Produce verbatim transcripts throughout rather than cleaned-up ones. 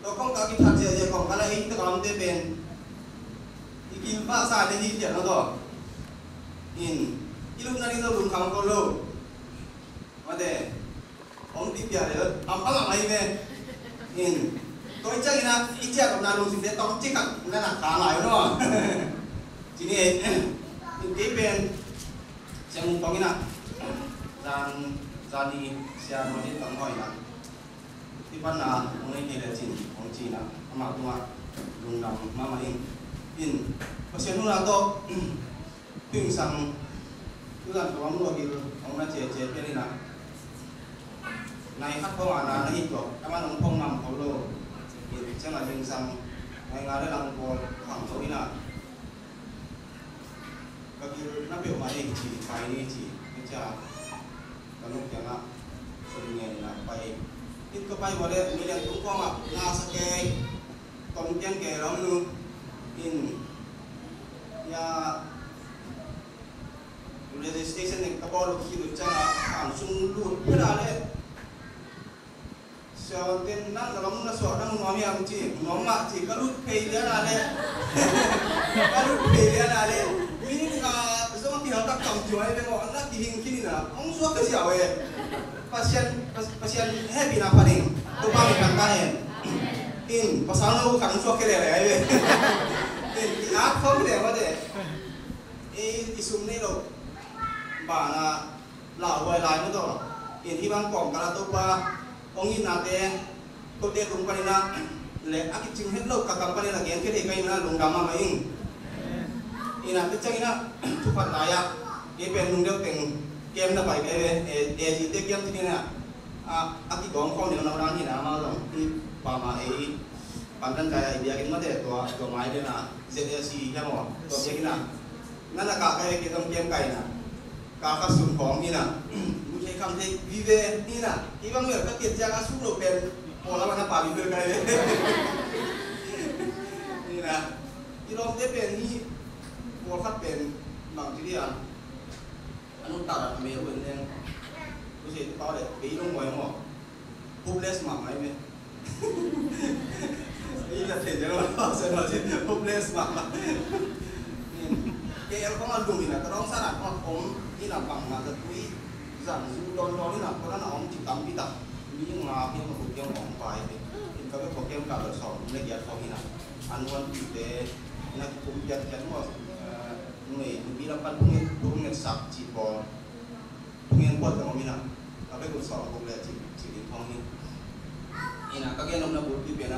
ตัวของการกินทัดเจียเจียของอะไรอีกตัวเราไม่เป็นอีกินฟ้าสายในที่เจียแล้วก็อินอีลูกนั่นนี่เราลุงคำก็รู้มาเด้ผมติดยาเลยเอาเอาอะไรเนี่ยอินตัวอีเจ้านี่นะอีเจ้ากับนาลุงสิเดต้องจิกกันนั่นน่ะขาหลายเนาะทีนี้อินที่เป็นเชียงมุงตรงนี้นะจานจานนี้เชียงมันที่ตั้งห้อยนะที่บ้านนาตรงนี้ที่เรียนจีนของจีนนะมาตัวลุงดำมามาอินอินเพราะฉะนั้นเราต้องพึ่งสั่งทุกอย่างตัวมันรวมกันของนั่นเจเจเป็นนี่นะในคัดเข้ามานะนี่ก็ถ้ามันลงพงนำเขาโลอินเช่นอะไรพึ่งสั่งในงานได้รางวัลของตัวนี้นะก็คือนับเปรียบมาเองจีไปนี่จีไม่ใช่กระลุกอย่างนั้นส่วนใหญ่นะไปที่ก็ไปวันเดียวมีเรื่องตุ้งก้องอ่ะงาสเกย์ตรงเจียงเกย์ร้องนูอินยาเรจิสเตชันเนี่ยกระบอกลูกขี้ดูจังอ่ะอ่านซุ่มดูดเพื่ออะไรเช้าเต้นนั่งกระลุกนั่งสวดนั่งงอมีอะไรจีงอมาจีกระลุกเพย์เรียนอะไรกระลุกเพย์เรียนอะไรมีนี่ก็สมัยที่เราตักกำจ่วยไปบอกนักที่หิงขี้นี่นะองค์สวดก็เสียเว้ยpasien pasien happy na paling tu kami kantahin in pasal no kan so kere le ai in at phong le wa de e isum ne lo ba na la wai lai mo to in hi bang kong kala to pa ong in na te ko te kum pani na le aki ching het lo ka kam pani na gen kere kai na lung dama ma ing ina te chang ina tu pat la ya e pen lung de tengเกมน่ะไปเอเอเอจีเตเกมที่นี่น่ะอ่ะอากิกองของเดี๋ยวเราดันที่น่ะมาตรงที่ปามาเอปันดันใจไอเดียกินมาเด็ดตัวตัวไม้เด้น่ะเซเอซีใช่มั้ยตัวเกมน่ะนั่นน่ะกะไก่เกมเกมไก่น่ะกะคัสุนของนี่น่ะผู้ใช้คำที่วิเวนี่น่ะที่บางเมื่อก็เกิดจากอาสุโลเป็นโอ้แล้วมันป่าวิเวไก่นี่น่ะที่ลองได้เป็นนี่โอ้คัดเป็นบางทีเดียวอันนู้นตัดแบบเมย์คนนึงดูสิตอนเด็กปีน้องมวยมั้งฮุบเลสมาไหมเมย์นี่จะเห็นจะรู้ว่าเสร็จแล้วสิฮุบเลสมานี่เกลเขามาดูนี่นะก็ต้องสลัดของผมนี่นะบังมาจะคุยสั่งซูดอนดอนนี่นะเพราะนั่นเอาจิตตั้มพิตักมียังมาเพียงมาคุยเกี่ยวของไปเองก็เป็นโปรแกรมการสอนเรียนยัดเขาที่นั่นอันวันที่เดนักคุมยัดยัดว่านี่มีลำพังพวกนี้พวกนี้สับจีบอลพวกนี้ปวดกับมันนะเอาไปกดสอบพวกนี้จีจีดินทองนี่นี่นะก็แค่น้ำน้ำบุตรที่เป็นนะ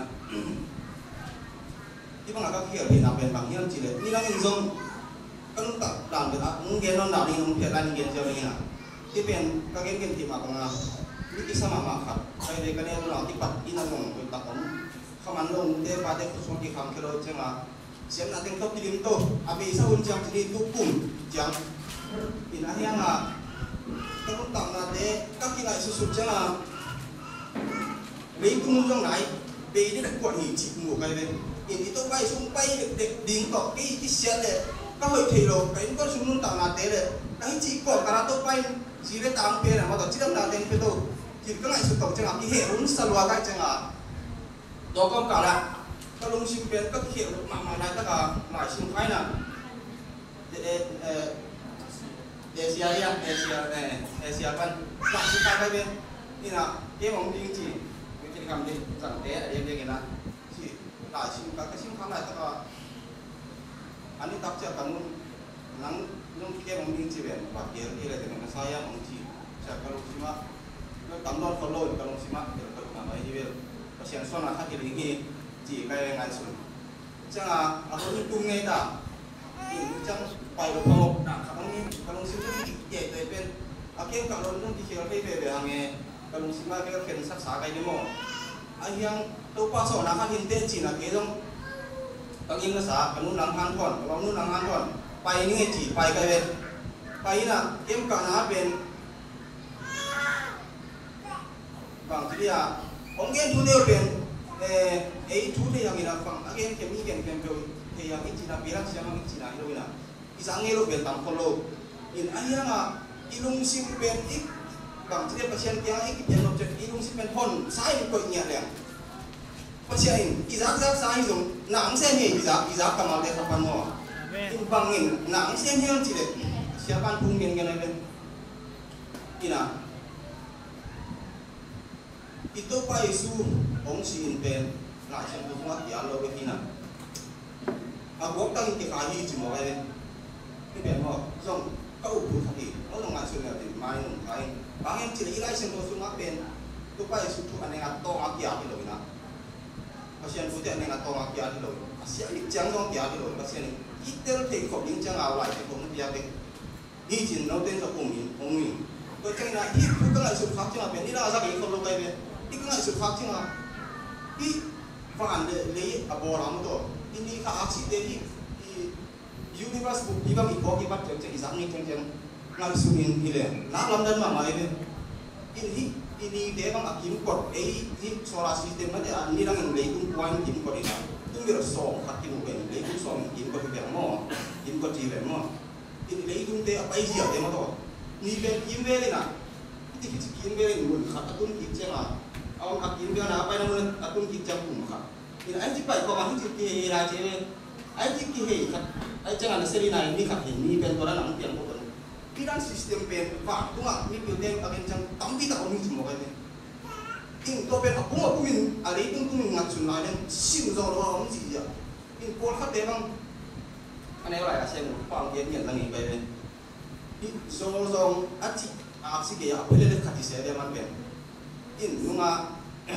ที่บางก็เขียนที่นับเป็นบางที่นั่นจีเลยนี่เราเองส่งก็ต้องตัดด่านไปละมึงเขียนน้ำด่านนี่มึงเขียนด่านเขียนเจ้านี่นะที่เป็นก็แค่เขียนที่มาของเรานี่ที่สมามาครับใครได้ก็เนี่ยเราที่ปัดอินนั่งไปตัดผมข้ามันลงเดี๋ยวไปเดี๋ยวส่งที่คำคิดเราเจ้าsiap nak tengok film tu, habis sahun jam sini tukum jam. Ina yang ah, kalau tak nak deh, kaki nak susut jam. Lấy tung trong này, về đi đặt quạt nghỉ chịu ngủ cái này. Ini tu bay xuống bay được được điên tọt cái cái xe này, các hội thầy rồi, cái con xuống luôn tao nak deh này. Cái chỉ có cái tu bay, chỉ để tao pe này, mà tao chỉ làm nak deh pe tu. Chỉ cái này susut tao jam, cái hệ uốn salwa cái jam ah. Đó con cả làก็ลงชิมเป็นก็เขียนมามาได้ตั้งแต่หลายชิมไทยน่ะเอเอเอเชียยังเอเชียเอเอเชียกันหลายชิมไทยไปเป็นนี่นะเกี่ยวกับจริงจริงวิธีการที่สั่งเตะอะไรอย่างเงี้ยนะที่หลายชิมกันก็ชิมคำไหนตั้งแต่อันนี้ตับเจ้ากันนู้นนั่งนุ่งเกี่ยวกับจริงจริงเป็นบาดเจ็บอะไรแต่เป็นสายบางทีจากกระโหลกชิมะแล้วตั้งนอนเขาโลดกระโหลกชิมะเดี๋ยวกระโหลกมาที่เวลเพราะฉะนั้นส่วนนั้นถ้าเกิดอย่างนี้จีไปงานสุดจังอ่ะเอาคนตุ้งไงด่าอีจังไปลงโลกด่าเขาต้องมีเขาต้องซื้อที่ใหญ่เลยเป็นอาเกี่ยวกับรถต้องที่เขียวให้ไปแบบไงเขาต้องซื้อมาเป็นเป็นสักษาไกลนี่มั้งไอ้ยังตัวป้าสอนนะครับหินเตจีน่ะเกี่ยวต้องต้องยิงภาษากับนู้นหลังหันก่อนกับนู้นหลังหันก่อนไปนี่จีไปไกลเป็นไปน่ะเกี่ยวกับน้าเป็นบางทีอ่ะผมเกี่ยวทุเดียวเป็นเออไอ้ทุเรียนอย่างนี้นะฟังอะไรเกี่ยวกับเกี่ยวกับเกี่ยวกับอย่างนี้จีน่าเปลี่ยนเสียงอย่างนี้จีน่าอยู่นะอีสังเกตเราเป็นตามคนโลกอินอะไรอ่ะอีลุงซิมเป็นอีกบางทีเปอร์เซ็นต์ที่อีกเป็นเราจะอีลุงซิมเป็นคนใช้มันก็เงี้ยเลย pasien izak zak sai zum nang sen he izak izak kamal de kapan mo in bangin nang sen he chile siapan pung gen gen ben ina itu pa isu ong si in pen la chen bu ma ya lo be hina a gok tang ke ka hi chi mo be ni ben mo zong ka u pu thaki o long ma su ne de mai nong kai bangin chile ilai chen bo su ma ben tu pa isu tu ane nga to ma ya ki lo ina pasien putih ane nga to ma ya ki lo asia ni chang dong ya ki lo pasien itel te ko ling chang a lai te ko ya be hi chin no ten sa ko mi ong mi to chang na hi pu ka lai su khak chang be ni la sa ki ko lo kai be i ka lai su khak chang a hi van de le a bo ram to ini ka aksi de hi universe book ni bang i ko ki bat chang chang izang ni chang chang ngal su min hi le na lam dan ma mai be in hi ini de bang akim ko ei hi solar system ma de an ni rang le kum point kim ko ina tum bi so khat ki mu be le kum so kim ko be mo kim ko ti be mo in le kum de apai ji de ma to ni be kim be le na ti ki kim be ni mun khat atun ki chang a aw ka kim be na apai na mun atun ki chang kum kha in ai ti pai ko ma ti ki ra che ai ti ki he khat ai chang an seri na ni khat ni ben to na nang piang ko Iran sistem pen pak tunga ni pilih agen cang tambi tak orang semua kan in to pen aku aku min ada itu tu ngat sunai dan sim zong lo orang sih ya in pol hat demang aneh lah ya saya pang dia ni lagi kan in zong zong aci aksi dia apa le dekat saya dia man pen in nunga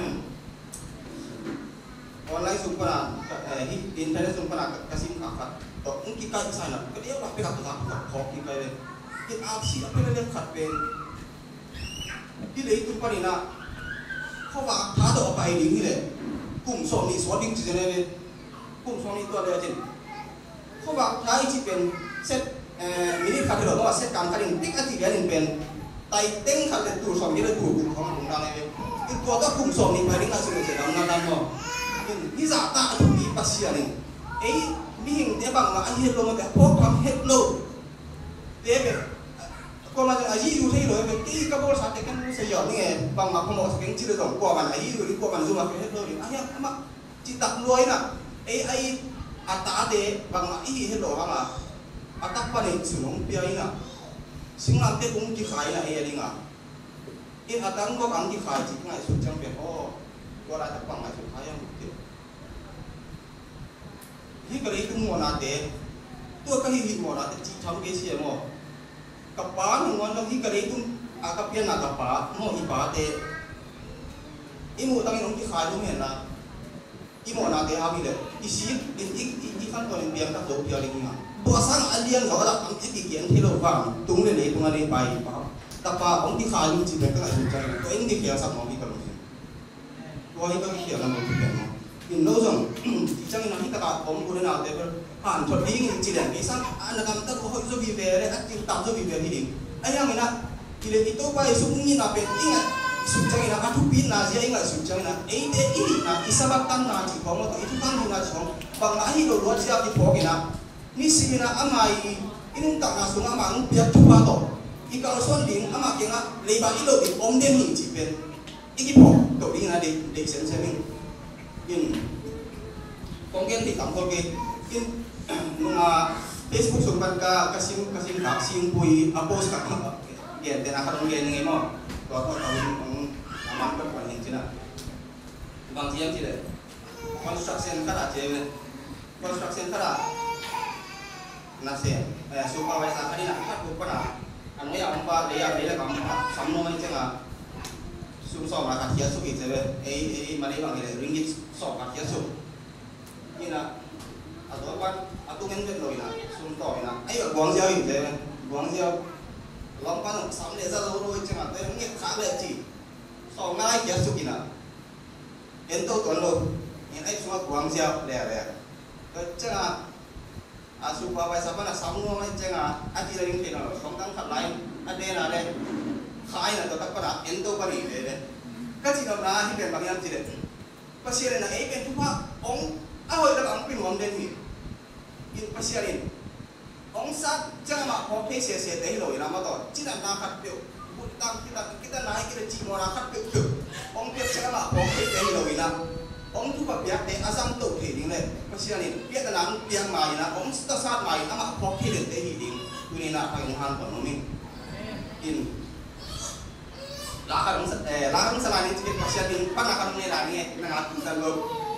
online sumpah eh internet sumpah kasih kakak to mungkin kai sana ke dia lah pe kakak kakak kok ki kai in aksi apa le dekat penที่เลยตุ้มปนินะเขาว่าท้าตัวไปดิ้งนี่เลยกลุ่มสองนี่สวดดิ้งจีนเลยกลุ่มสองนี่ตัวเดียวจริงเขาว่าท้าอีกที่เป็นเซตเอ่อมินิคาร์ดหรอกว่าเซตการคาร์ดติ๊กอันที่เดียวนี่เป็นไต่เต็งคาร์ดตัวสองนี่เลยตัวกลุ่มของกลุ่มนั้นเลยอีกตัวก็กลุ่มสองนี่ไปดิ้งอะไรสิ่งเดียวนั่นนั่นมั้งนี่จะตาทุกทีปัสเซียนี่เอ้ยมีหิ่งเดี๋ยวบางมาอันนี้ลงมาแต่พวกทำเฮดโลเดี๋ยวแบบก็มาจากอาชีพอยู่ที่เลยเป็นที่กระบอกสัตว์กันไม่ใช่หยอดนี่ไงบางมาเขาบอกสักอย่างที่เราต้องกลัวมันอาชีพอยู่ที่กลัวมันซูมาเป็นเฮดโลนี่อันนี้มาจิตตักรวยนะไอ้ไอ้อัตตาเดบางมาอีเฮดโลบางมาอัตตาปนิสุนงเปียนะสิ่งนั้นเด็กอุ้งที่ขายนะไอ้ยังไงอินอัตตาก็อังที่ขายจิตง่ายสุดจังเป็นโอ้ตัวอะไรจะปังง่ายสุดขายยังหมดเดียวที่กระไรตุ้งมัวนาเดตัวก็ที่หิมัวนาเดจีทำเกษียณมั้งkapal ngon lagi kali itu agak pian agak apa mau ibadah imu tangi nongki khaju mena imu nade abi le isi in ik ikan ko ning biang ta do pia linga bosan alian ga wala am iki kian thilo bang tung le le tung ale pai pa tapa ong ki khaju chi be ka su chang to in ki kia sa mo bi ka lo ko hi ka kia na mo ki mo in no jong chang na hi ta ka ong ko na te ber han thot hi ngin chi den ki sang an ngam ta ko ho zo bi be le at ti ta zo bi be hi ding ayang ina kile itu pa isu ngin na pe ingat isu chang ina atu pin na sia ingat isu chang ina e de i na isabak tan na chi ko mo to itu kan na chi ko bang na hi do lo sia ti po kina ni si na amai inung ta na su nga ma ng pia tu pa to ikaw son ding ama ke nga le ba ilo di om den hi chi pen iki po to ding na de de sen sen min in konggen di tam ko ke in nunga Facebook sumpan ka kasing kasing kasing pui apos ka gen den akadong gen ngi mo to ko tawin ang aman ko pa hin sina bang siang sila construction kara je construction kara na se eh supervisor kani na kat ko na ano ya ampa le ya le kam samno man chenga sum so ma ka tia su ki je e e mali bang le ringgit so ka tia su ina atau kan atau ngendet loh ina sunto ina ayo buang jauh ini deh buang jauh lompat sampai desa loro itu cuma deh nggak kalah sih so ngai kia suki ina ento tuan lo ini semua buang jauh deh deh cuma asu bawa siapa nak samu macam cuma adi lagi kena songkang kat lain ada yang ada kai nak tetap pada ento beri deh deh kasi nak hidup bagian sih deh pasti ada nak eh kan cuma ong awal dah angpin wang den ni in pasiarin ong sat jangan mak kopi sia-sia deh lo ina mato cina nak kat pio bukan kita kita naik kita cimo nak kat pio ong pio jangan mak kopi deh lo ina ông thu bạc biếc để azam tổ thể đình này bác sĩ này biếc là nắng biếc mày na ông ta sát mày ama khó khi đến để hi đình tu này là phải ngăn còn nó mình in lá khăn lá khăn salani thì bác sĩ đình bắt là khăn này là nghe năng là chúng ta luôn